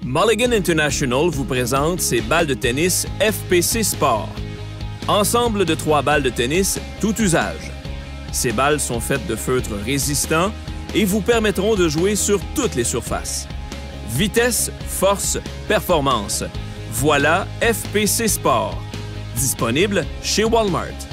Mulligan International vous présente ses balles de tennis FPC Sport. Ensemble de 3 balles de tennis, tout usage. Ces balles sont faites de feutre résistant et vous permettront de jouer sur toutes les surfaces. Vitesse, force, performance. Voilà FPC Sport. Disponible chez Walmart.